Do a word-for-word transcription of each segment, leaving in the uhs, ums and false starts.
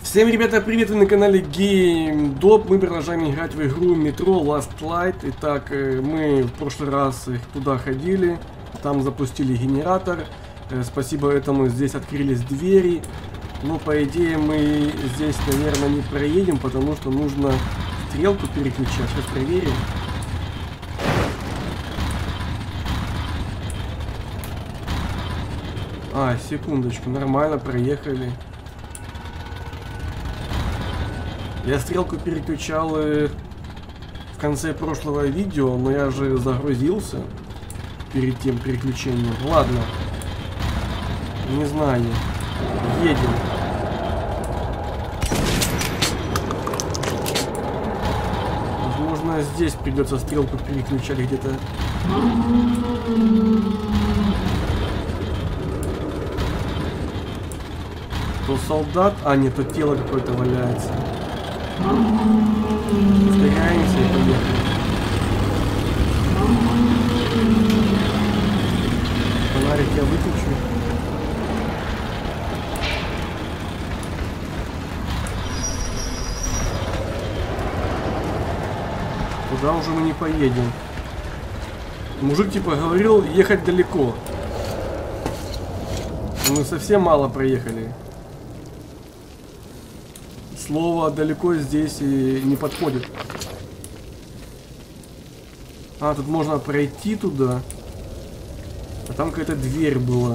Всем, ребята, привет, вы на канале GameDop. Мы продолжаем играть в игру Metro Last Light. Итак, мы в прошлый раз туда ходили, там запустили генератор. Спасибо этому здесь открылись двери. Но по идее мы здесь, наверное, не проедем, потому что нужно стрелку переключать. Сейчас проверим. А, секундочку, нормально, проехали. Я стрелку переключал в конце прошлого видео, но я же загрузился перед тем переключением. Ладно, не знаю, едем. Возможно, здесь придется стрелку переключать где-то. То солдат, а нет, то тело какое-то валяется. Ускоряемся и поехали. Фонарик я выключу. Туда уже мы не поедем. Мужик типа говорил ехать далеко. Мы совсем мало проехали. Слово далеко здесь и не подходит. А, тут можно пройти туда. А там какая-то дверь была.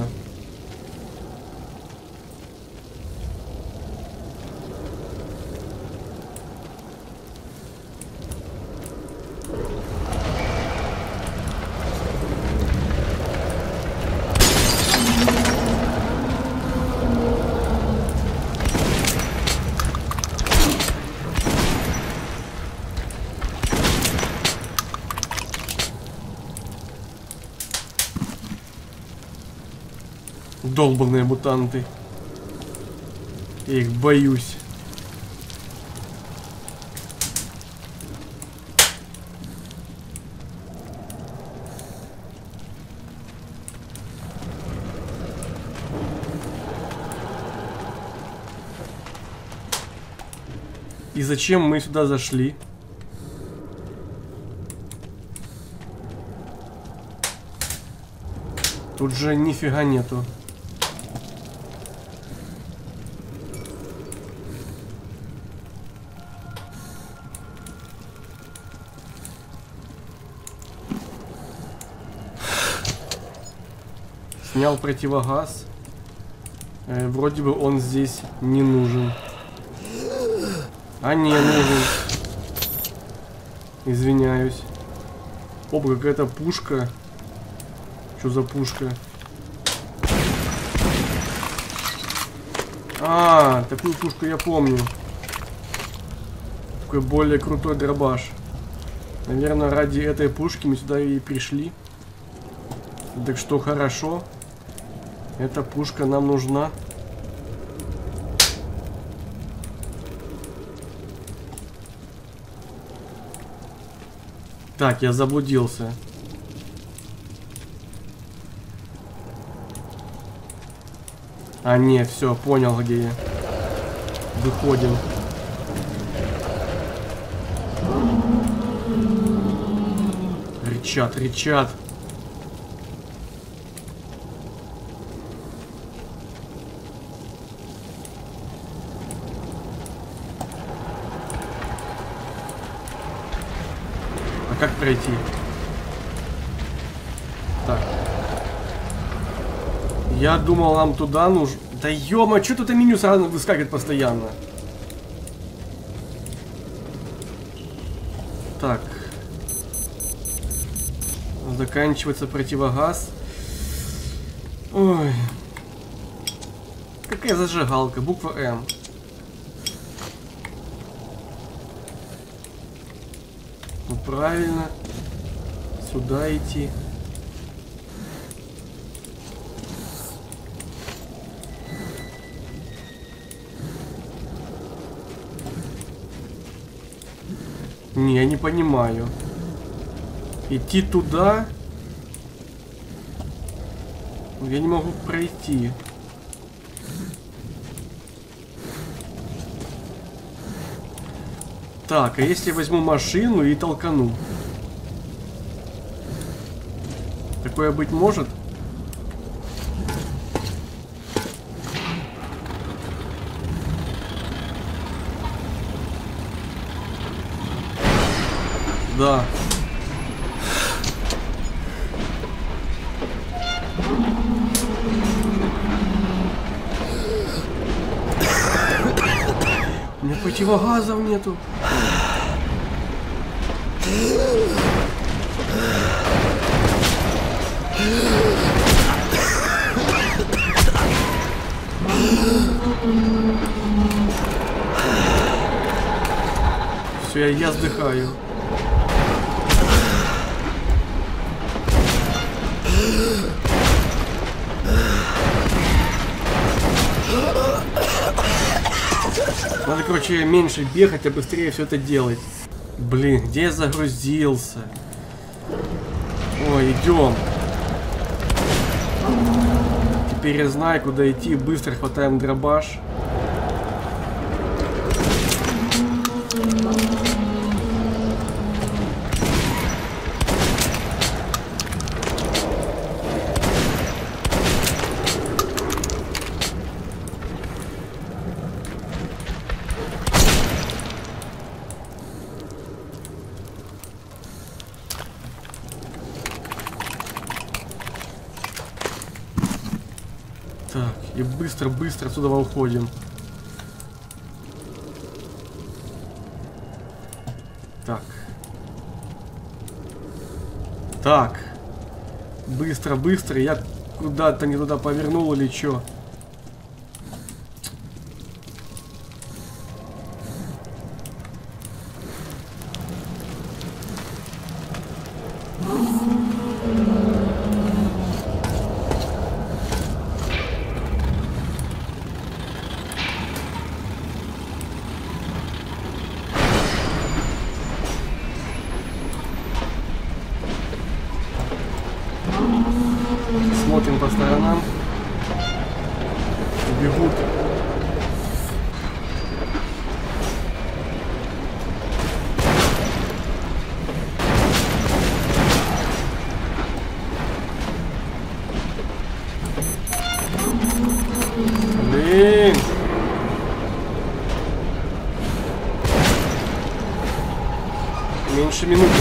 Долбаные мутанты. Я их боюсь. И зачем мы сюда зашли? Тут же нифига нету. Снял противогаз. Э, вроде бы он здесь не нужен. А не нужен. Извиняюсь. Опа, какая-то пушка. Что за пушка? А, такую пушку я помню. Такой более крутой дробаш. Наверное, ради этой пушки мы сюда и пришли. Так что хорошо. Эта пушка нам нужна. Так, я заблудился. А, не, все, понял, где я. Выходим. Рычат, рычат. Как пройти? Так. Я думал, нам туда нужно. Да ё-моё, что тут меню сразу выскакивает постоянно? Так. Заканчивается противогаз. Ой. Какая зажигалка? Буква М. Ну, правильно. Сюда идти. Не, я не понимаю. Идти туда. Я не могу пройти. Так, а если я возьму машину и толкану? Такое быть может? Да. У меня противогазов нету. Все, я, я сдыхаю. Надо, короче, меньше бегать, а быстрее все это делать. Блин, где я загрузился? Ой, идем. Теперь я знаю, куда идти. Быстро хватаем дробаш. Так, и быстро-быстро отсюда уходим. Так. Так. Быстро-быстро. Я куда-то не туда повернул или что? Смотрим по сторонам. Бегут. Блин. Меньше минуты.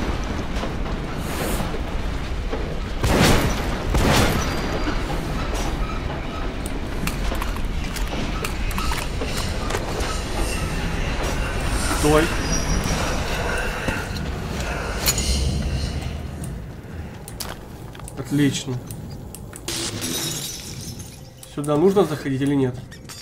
Стой. Отлично. Сюда нужно заходить или нет?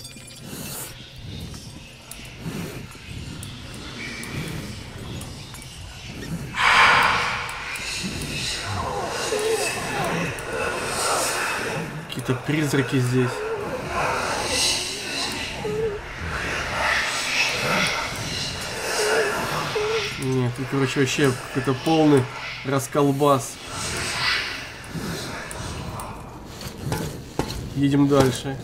Какие-то призраки здесь. Нет, тут, короче, вообще какой-то полный расколбас. Едем дальше.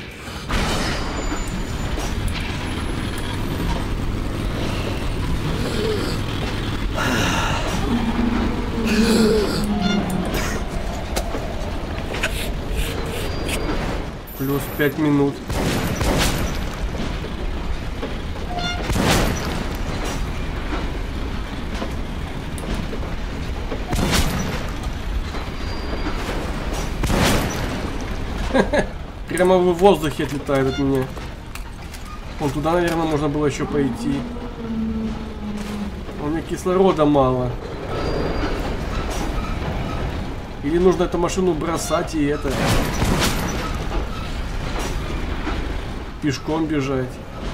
Плюс пять минут. Прямо в воздухе отлетает от меня. Вон туда, наверное, можно было еще пойти. У меня кислорода мало. Или нужно эту машину бросать и это... пешком бежать.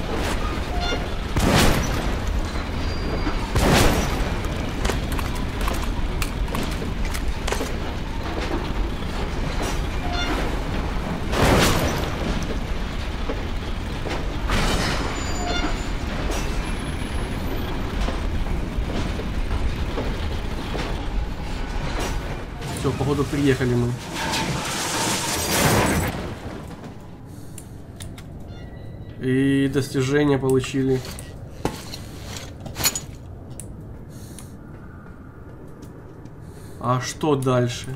Все, походу приехали мы. И достижения получили. А что дальше?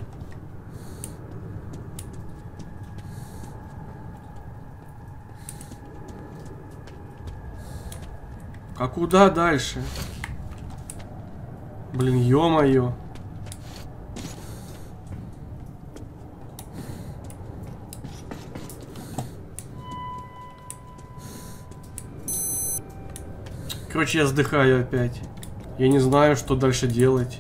А куда дальше? Блин, ё-моё. Короче, я вздыхаю опять. Я не знаю, что дальше делать.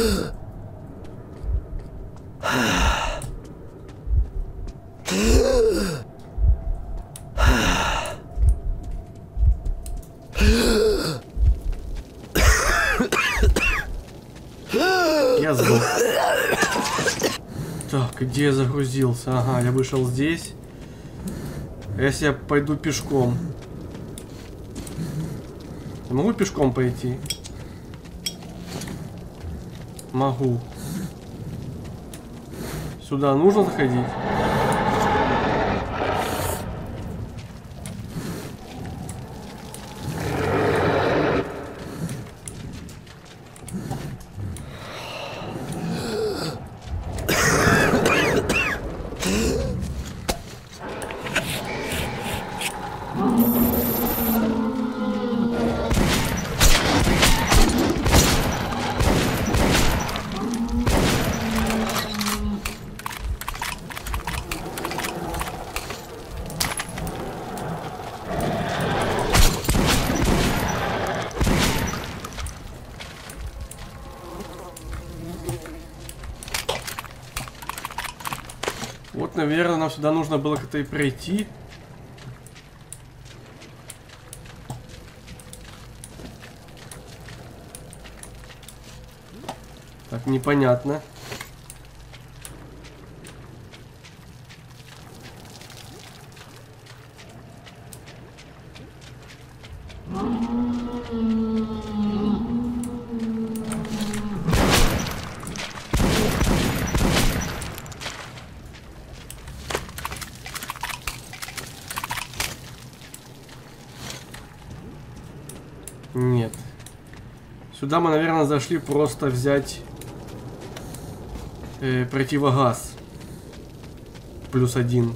Я сдох. Так, где я загрузился? Ага, я вышел здесь. А если я пойду пешком? Я могу пешком пойти? Могу. Сюда нужно заходить? Вот, наверное, нам сюда нужно было как-то и пройти. Так, непонятно. Нет. Сюда мы, наверное, зашли просто взять э, противогаз. Плюс один.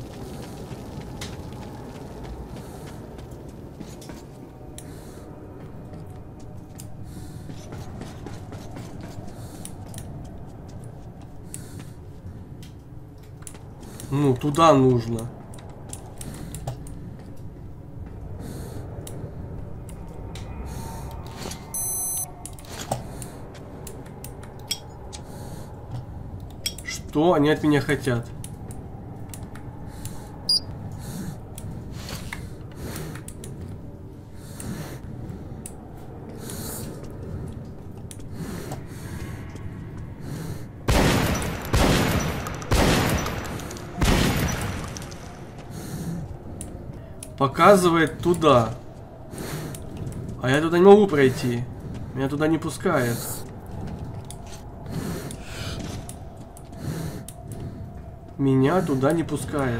Ну, туда нужно. Что они от меня хотят? Показывает туда. А я туда не могу пройти. Меня туда не пускает. Меня туда не пускает.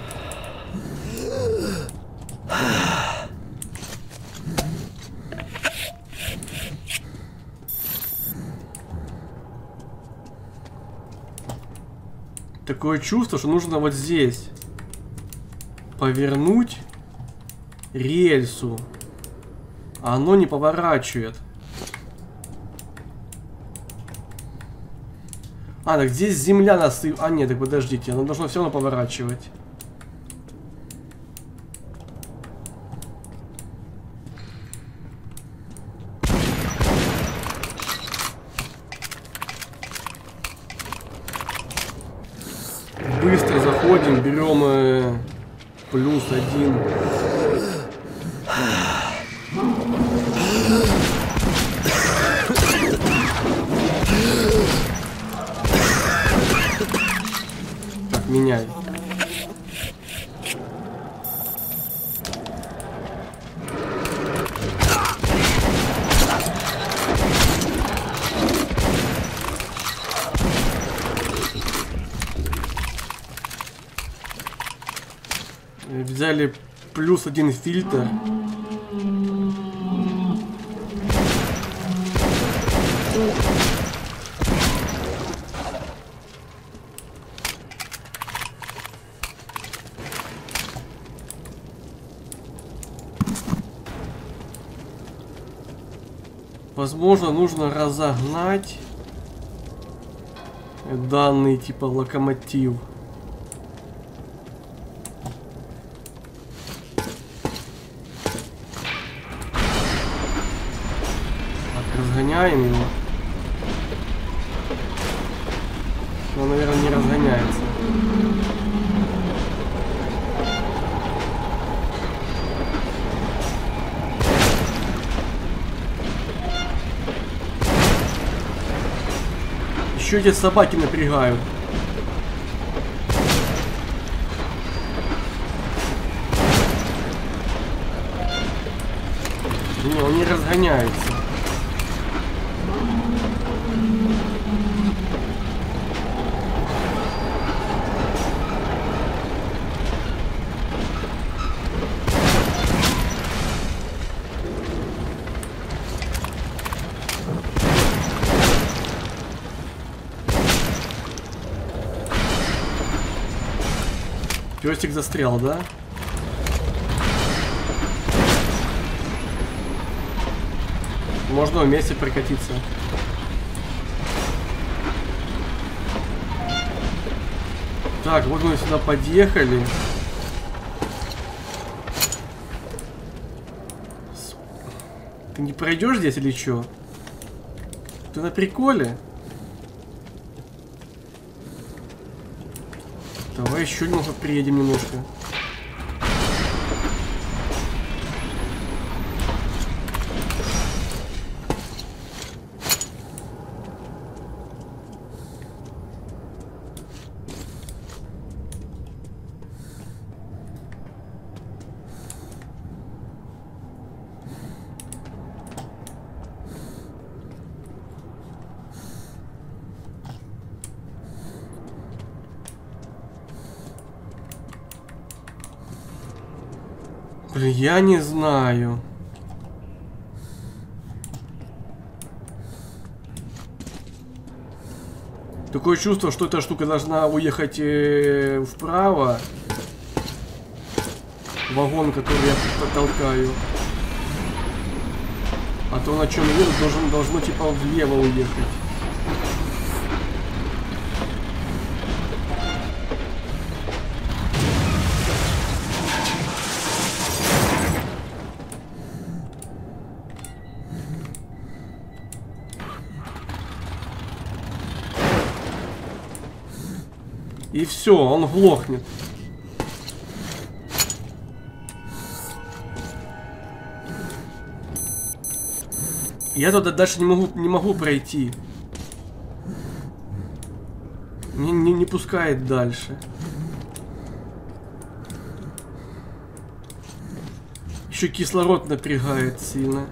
Такое чувство, что нужно вот здесь повернуть рельсу. А оно не поворачивает. А, так здесь земля насып... А, нет, так подождите, оно должно все равно поворачивать. Быстро заходим, берем э, плюс один. Меняй. Взяли плюс один фильтр. Возможно, нужно разогнать данный типа локомотив. Так, разгоняем его. Он, наверное, не разгоняется. Еще эти собаки напрягают. Не, он не разгоняется. Пёстик застрял, да? Можно вместе прокатиться. Так, вот мы сюда подъехали. Ты не пройдешь здесь или что? Ты на приколе? Давай еще немного приедем немножко. Блин, я не знаю. Такое чувство, что эта штука должна уехать э, вправо. Вагон, который я подтолкаю. А то на чем еду, должен, должно типа влево уехать. И все, он глохнет. Я туда дальше не могу, не могу пройти. Не, не, не пускает дальше. Еще кислород напрягает сильно.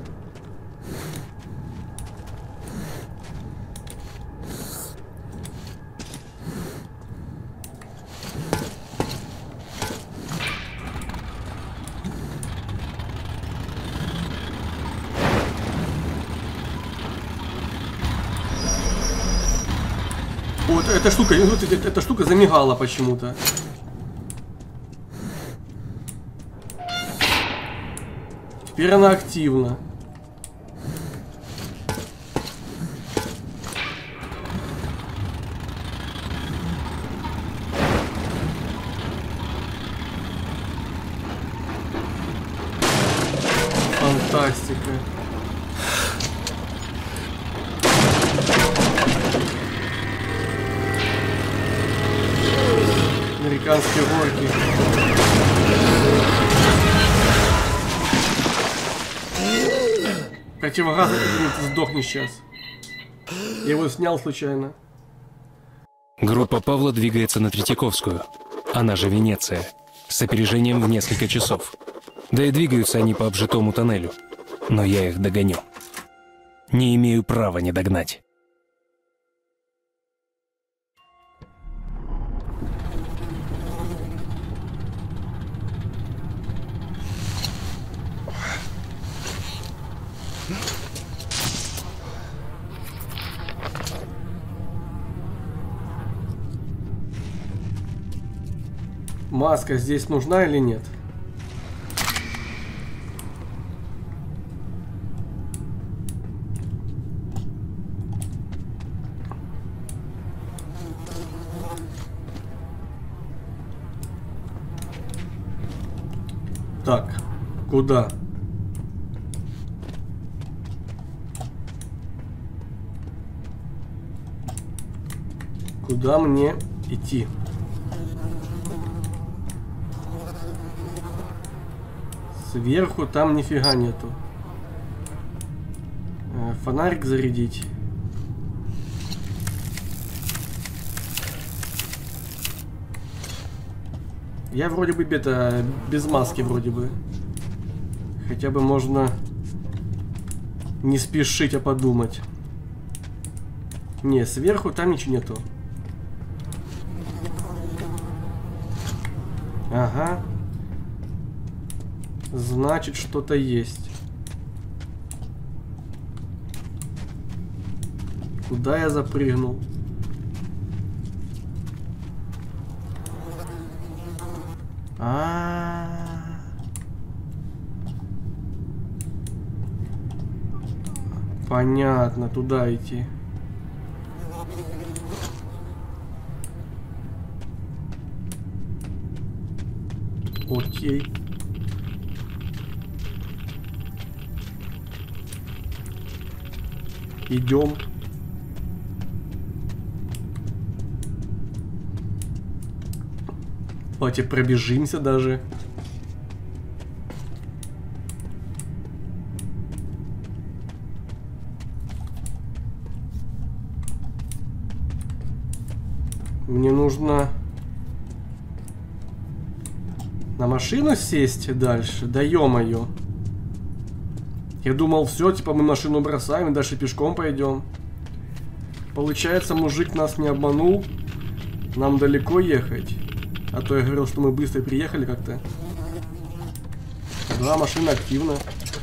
Вот эта штука, вот эта, эта штука замигала почему-то. Теперь она активна. Фантастика. Американские горки. Противогаз, ты сдохнешь сейчас. Я его снял случайно. Группа Павла двигается на Третьяковскую, она же Венеция, с опережением в несколько часов. Да и двигаются они по обжитому тоннелю. Но я их догоню. Не имею права не догнать. Маска здесь нужна или нет? Так, куда? Куда мне идти? Сверху там нифига нету. Э, фонарик зарядить. Я вроде бы это без маски вроде бы. Хотя бы можно не спешить, а подумать. Не, сверху там ничего нету. Ага. Значит, что-то есть. Куда я запрыгнул? А-а-а. Понятно, туда идти. Окей. Идем. Давайте пробежимся даже. Мне нужно на машину сесть дальше. Да ё-моё. Я думал, все, типа мы машину бросаем и дальше пешком пойдем. Получается, мужик нас не обманул. Нам далеко ехать. А то я говорил, что мы быстро приехали как-то. Да, машина активна.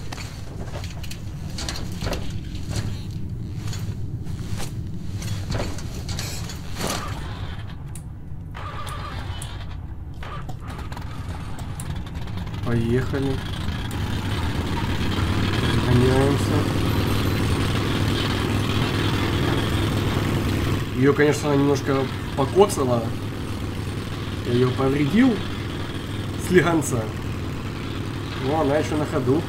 Поехали. Гоняемся. Ее, конечно, немножко покоцала. Я ее повредил слегонца. Но она еще на ходу.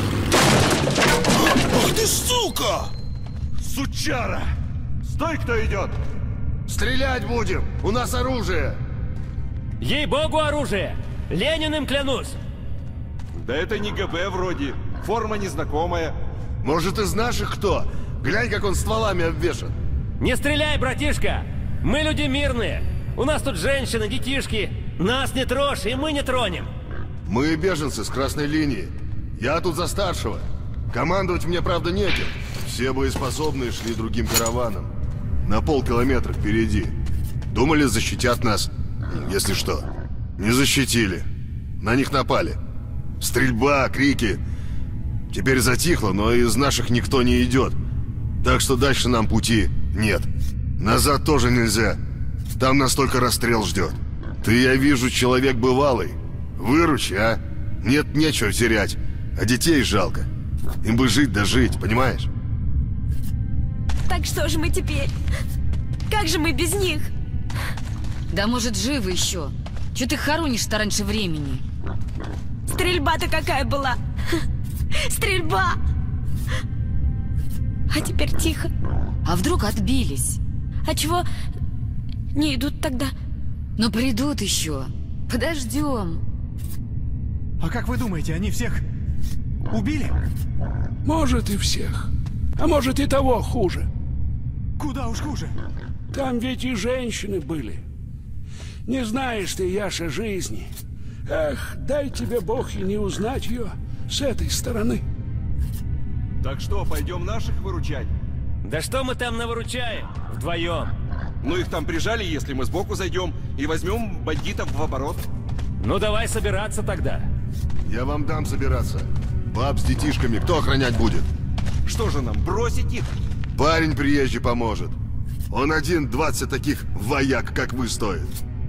Ах ты, сука! Сучара! Стой, кто идет! Стрелять будем! У нас оружие! Ей-богу, оружие! Лениным клянусь! Да это не ГБ вроде. Форма незнакомая. Может, из наших кто? Глянь, как он стволами обвешан. Не стреляй, братишка! Мы люди мирные. У нас тут женщины, детишки. Нас не трожь, и мы не тронем. Мы беженцы с красной линии. Я тут за старшего. Командовать мне, правда, неким. Все боеспособные шли другим караваном. На полкилометра впереди. Думали, защитят нас. Если что. Не защитили. На них напали. Стрельба, крики. Теперь затихло, но из наших никто не идет. Так что дальше нам пути нет. Назад тоже нельзя. Там нас только расстрел ждет. Ты, я вижу, человек бывалый. Выручи, а? Нет, нечего терять. А детей жалко. Им бы жить да жить, понимаешь? Так что же мы теперь? Как же мы без них? Да может, живы еще. Че ты хоронишь-то раньше времени? Стрельба-то какая была? Стрельба! А теперь тихо. А вдруг отбились? А чего не идут тогда? Ну придут еще. Подождем. А как вы думаете, они всех убили? Может и всех. А может и того хуже. Куда уж хуже? Там ведь и женщины были. Не знаешь ты, Яша, жизни. Эх, дай тебе Бог и не узнать ее с этой стороны. Так что, пойдем наших выручать? Да что мы там навыручаем? Вдвоем. Ну их там прижали, если мы сбоку зайдем и возьмем бандитов в оборот. Ну давай собираться тогда. Я вам дам собираться. Баб с детишками кто охранять будет? Что же нам, бросить их? Парень приезжий поможет. Он один двадцать таких вояк, как вы, стоит.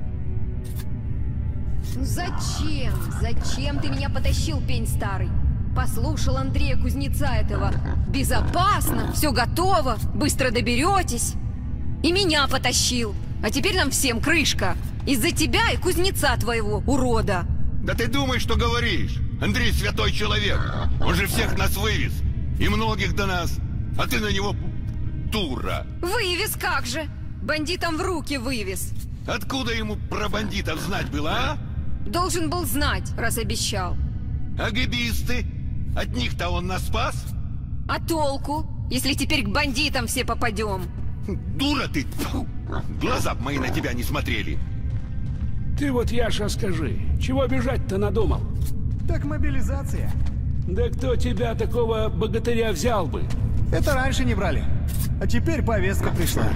Ну зачем? Зачем ты меня потащил, пень старый? Послушал Андрея Кузнеца этого. Безопасно, все готово, быстро доберетесь. И меня потащил. А теперь нам всем крышка. Из-за тебя и кузнеца твоего, урода. Да ты думаешь, что говоришь? Андрей святой человек. Он же всех нас вывез. И многих до нас. А ты на него дура. Вывез как же? Бандитам в руки вывез. Откуда ему про бандитов знать было, а? Должен был знать, раз обещал. А гэбисты? От них-то он нас спас? А толку, если теперь к бандитам все попадем? Дура ты! Фу. Глаза б мои на тебя не смотрели. Ты вот, Яша, скажи, чего бежать-то надумал? Так мобилизация. Да кто тебя, такого богатыря, взял бы? Это раньше не брали. А теперь повестка пришла.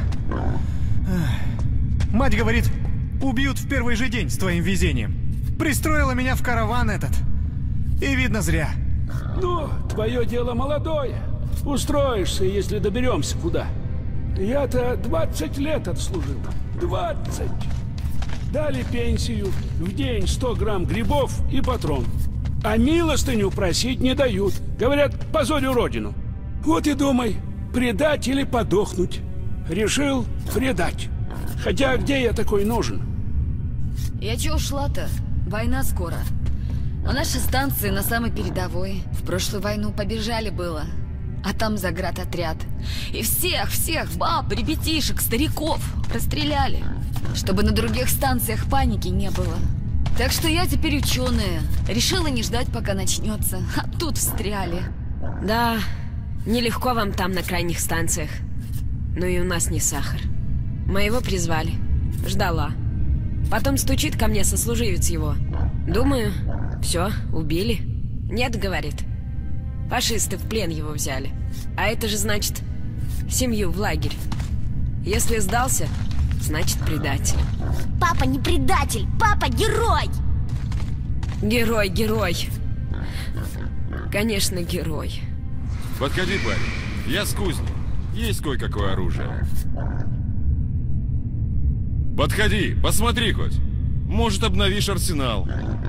Мать говорит, убьют в первый же день с твоим везением. Пристроила меня в караван этот. И видно зря. Ну, твое дело молодое. Устроишься, если доберемся куда. Я-то двадцать лет отслужил. Двадцать. Дали пенсию, в день сто грамм грибов и патрон. А милостыню просить не дают. Говорят, позорю родину. Вот и думай, предать или подохнуть. Решил предать. Хотя где я такой нужен? Я че ушла-то? Война скоро. А наши станции на самой передовой. В прошлую войну побежали было. А там заградотряд. И всех, всех, баб, ребятишек, стариков расстреляли. Чтобы на других станциях паники не было. Так что я теперь ученая. Решила не ждать, пока начнется. А тут встряли. Да, нелегко вам там на крайних станциях. Но и у нас не сахар. Моего призвали. Ждала. Потом стучит ко мне сослуживец его. Думаю, все, убили. Нет, говорит. Фашисты в плен его взяли. А это же значит семью в лагерь. Если сдался, значит предатель. Папа не предатель, папа герой! Герой, герой. Конечно, герой. Подходи, парень. Я с кузни. Есть кое-какое оружие. Подходи, посмотри хоть. Может, обновишь арсенал.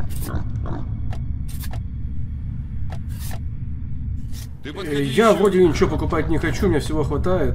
Ты подходи Я еще. вроде ничего покупать не хочу, мне всего хватает.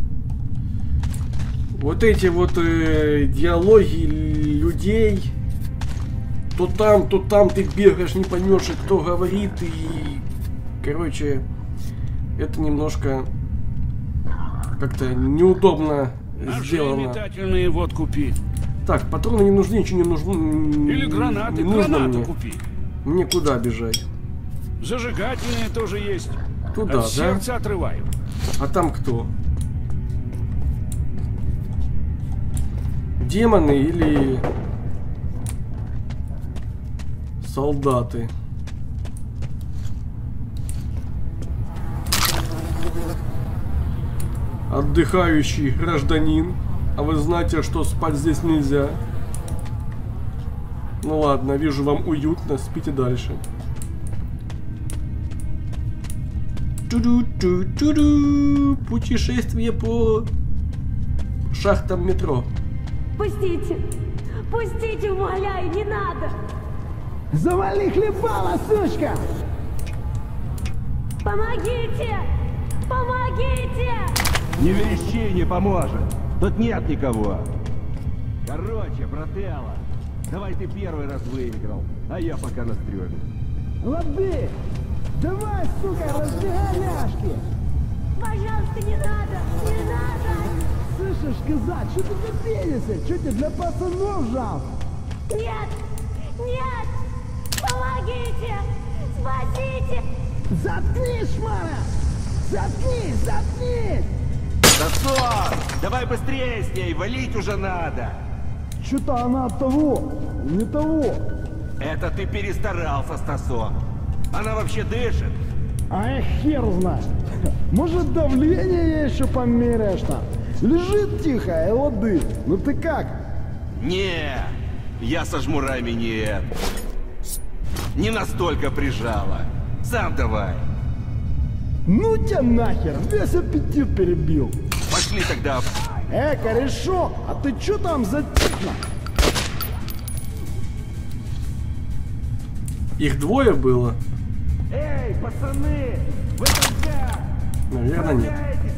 Вот эти вот э, диалоги людей. То там, то там ты бегаешь, не поймешь, кто говорит. И, короче, это немножко как-то неудобно Ножи сделано. метательные вот купи. Так, патроны не нужны, ничего не нужно. Или гранаты, не нужно гранаты мне. купи. Мне куда бежать? Зажигательные тоже есть. Туда, От да? сердца отрываю. А там кто? Демоны или солдаты? Отдыхающий гражданин. А вы знаете, что спать здесь нельзя? Ну ладно, вижу, вам уютно, спите дальше. Ту-ду-ту-ту-ду. Путешествие по шахтам метро. Пустите! Пустите, умоляю, не надо! Завали хлебала, сучка! Помогите! Помогите! Не верещи, не поможет. Тут нет никого. Короче, брателло, давай ты первый раз выиграл, а я пока на стрёме. Лады! Давай, сука, разбегай ляжки! Пожалуйста, не надо! Не надо! Слышишь, казак, что ты тут пенишься? Что тебе для пацанов жалко? Нет! Нет! Помогите! Спасите! Заткнись, шмара! Заткнись, заткнись! Засос! Давай быстрее с ней, валить уже надо! Что-то она от того, не того. Это ты перестарался, Стасо. Она вообще дышит. А я хер знает. Может, давление ей еще померяешь там? Лежит тихо, и лады. Ну ты как? Не, я со жмурами нет. Не настолько прижала. Сам давай. Ну тебя нахер, весь аппетит перебил. Пошли тогда. Э, корешок, а ты чё там затихло? Их двое было? Эй, пацаны! Вы там как? Наверное, нет.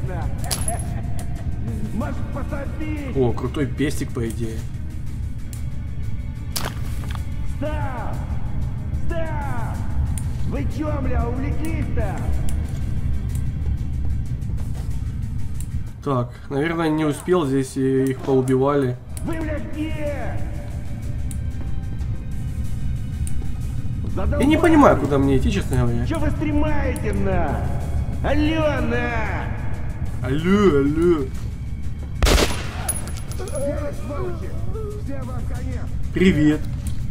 Может, посадить? О, крутой пестик, по идее. Став! Став! Вы чё, бля, увлеклись-то? Так, наверное, не успел, здесь и их поубивали. Вы, бля, где? Я не понимаю, куда мне идти, честно говоря. Чё вы стремаете, на? Алло, на! Алло, алло. Привет.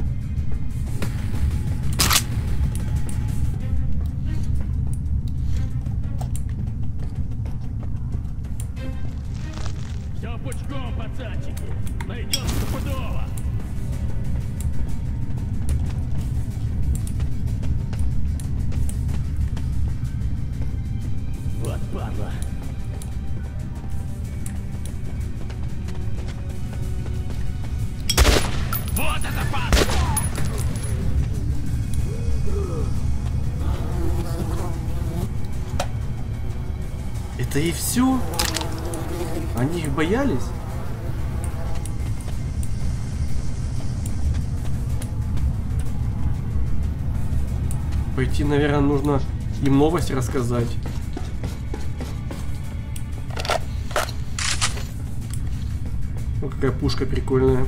Все пучком, пацанчики. Найдем стопудово. Вот падла. Вот это падла! Это и все? Они их боялись? Пойти, наверное, нужно им новость рассказать. Ну, какая пушка прикольная.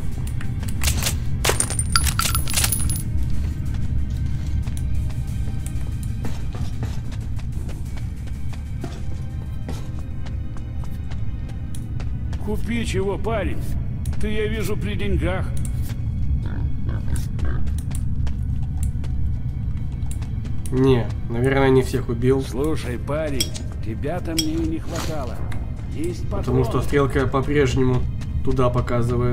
Купи чего, парень. Ты, я вижу, при деньгах. Не, наверное, не всех убил. Слушай, парень, тебя-то мне и не хватало. Есть патроны. Потому что стрелка по-прежнему туда показывает.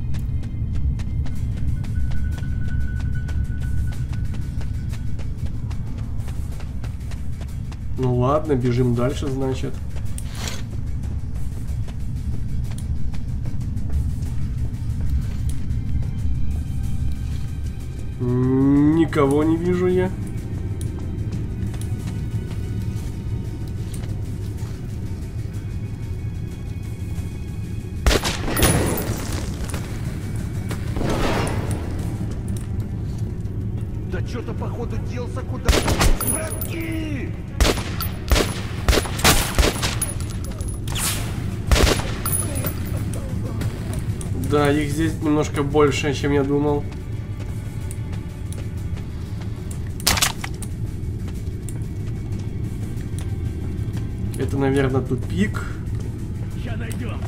Ну ладно, бежим дальше, значит. Никого не вижу я. Да что-то походу делся куда. Братки! Да, их здесь немножко больше, чем я думал. Это, наверное, тупик. Сейчас найдем.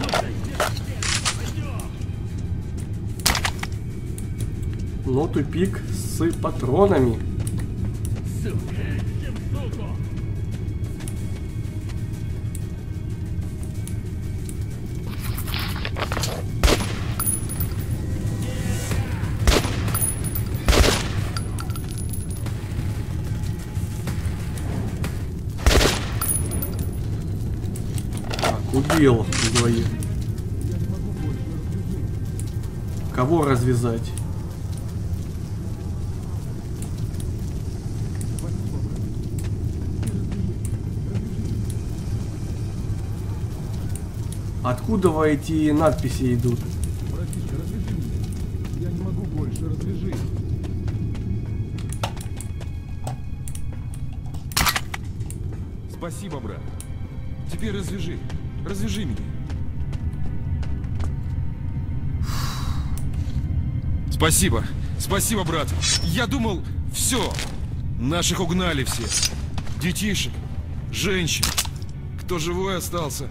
Ну, тупик с патронами. Сука, всем суку. Убил двоих. Кого развязать? Откуда эти надписи идут? Братишка, развяжи меня. Я не могу больше, развяжи. Спасибо, брат. Теперь развяжи. Развяжи меня. Спасибо. Спасибо, брат. Я думал, все. Наших угнали все. Детишек, женщин. Кто живой остался.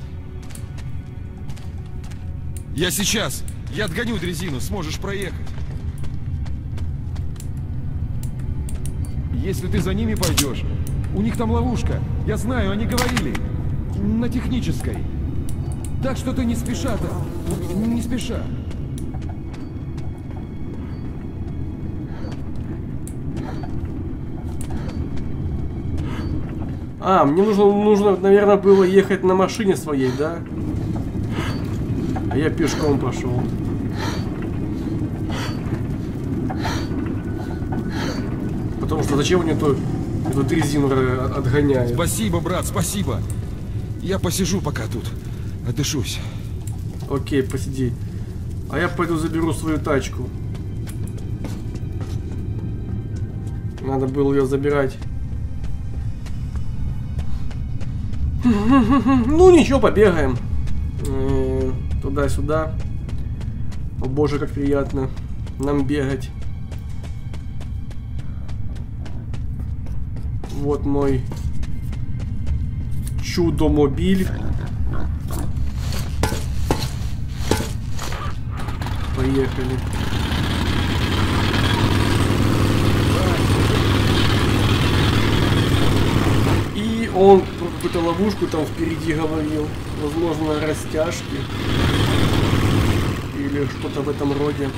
Я сейчас. Я отгоню дрезину. Сможешь проехать. Если ты за ними пойдешь, у них там ловушка. Я знаю, они говорили. На технической. Так что ты не спеша там. Не спеша. А, мне нужно, нужно, наверное, было ехать на машине своей, да? А я пешком пошел. Потому что зачем мне эту, эту дрезину отгоняют? Спасибо, брат, спасибо. Я посижу пока тут. Отдышусь. Окей, посиди. А я пойду заберу свою тачку. Надо было ее забирать Ну ничего, побегаем. Туда-сюда. О боже, как приятно нам бегать. Вот мой чудо-мобиль. Поехали. И он про какую-то ловушку там впереди говорил. Возможно, растяжки. Или что-то в этом роде.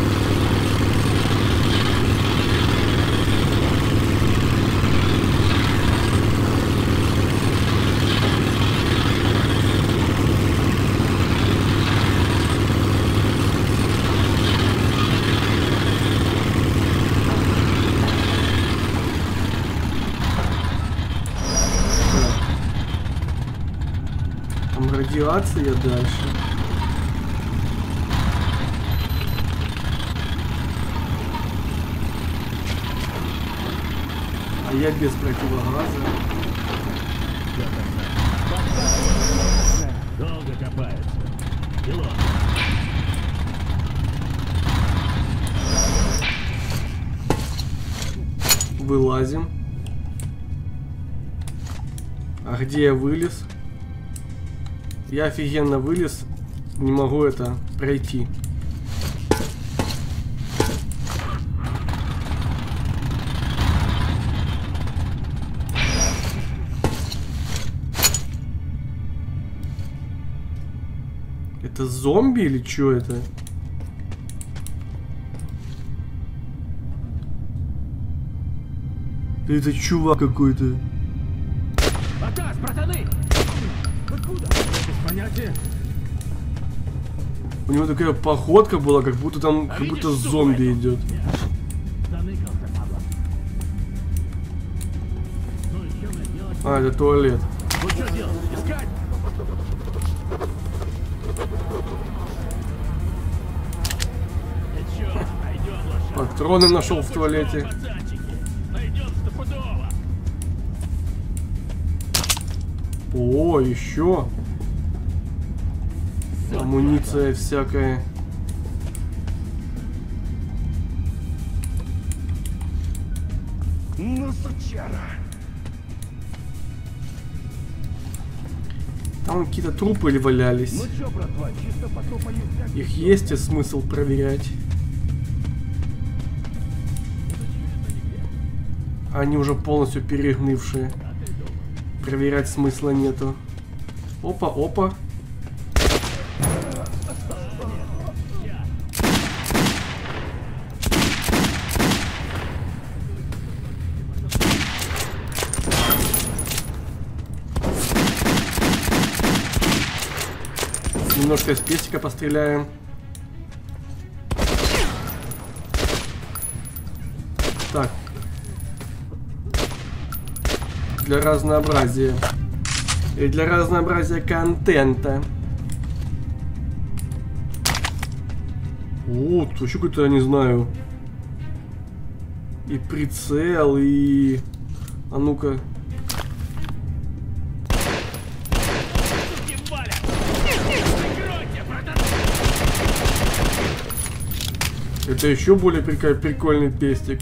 Там радиация дальше. А я без противогаза. Долго копается. Пилот. Вылазим. А где я вылез? Я офигенно вылез. Не могу это пройти. Это зомби или что это? Это чувак какой-то. Атас, братаны! Откуда? Без понятия. У него такая походка была, как будто там, как будто зомби идет. А, это туалет. Ну что делать? Искать? Патроны нашел в туалете. О, еще амуниция всякая. Ну, сучара. Там какие-то трупы валялись. Ну чё, братва, чисто потопали. Их есть и смысл проверять. Они уже полностью перегнившие. Проверять смысла нету. Опа, опа. Немножко из пестика постреляем. Так. Для разнообразия. И для разнообразия контента. О, тут еще какой-то, я не знаю. И прицел, и... А ну-ка. Это еще более прикольный пестик,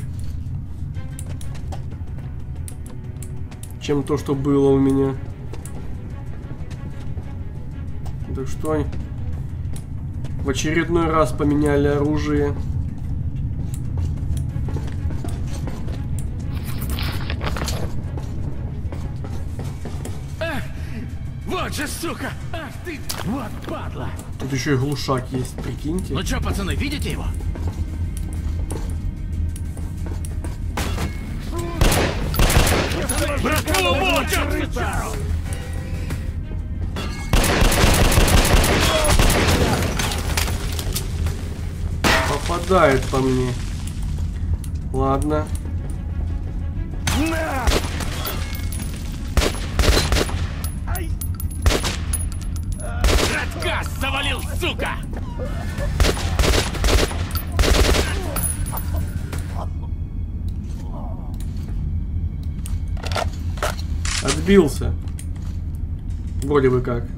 чем то, что было у меня. Так что в очередной раз поменяли оружие. Ах, вот же, сука! Ах ты! Вот падла! Тут еще и глушак есть, прикиньте. Ну что, пацаны, видите его? Братву мочат! Попадает по мне. Ладно. На! Ай! Радкас завалил, сука! Отбился. Вроде бы как.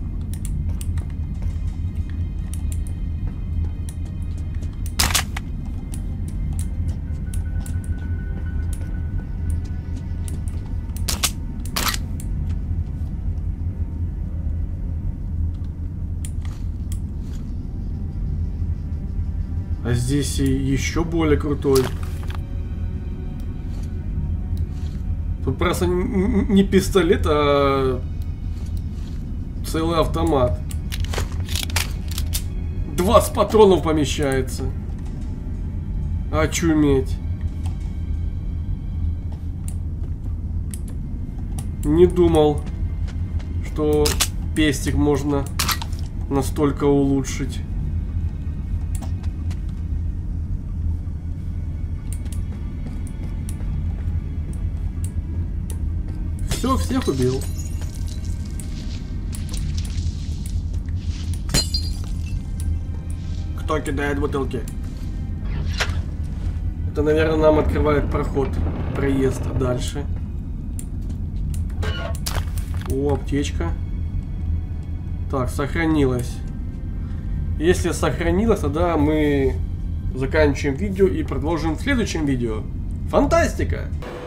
А здесь и еще более крутой. Тут просто не пистолет, а целый автомат. двадцать патронов помещается. Очуметь. Не думал, что пестик можно настолько улучшить. Все, всех убил. Кто кидает бутылки? Это, наверное, нам открывает проход, проезд дальше. О, аптечка. Так, сохранилось. Если сохранилось, тогда мы заканчиваем видео и продолжим в следующем видео. Фантастика!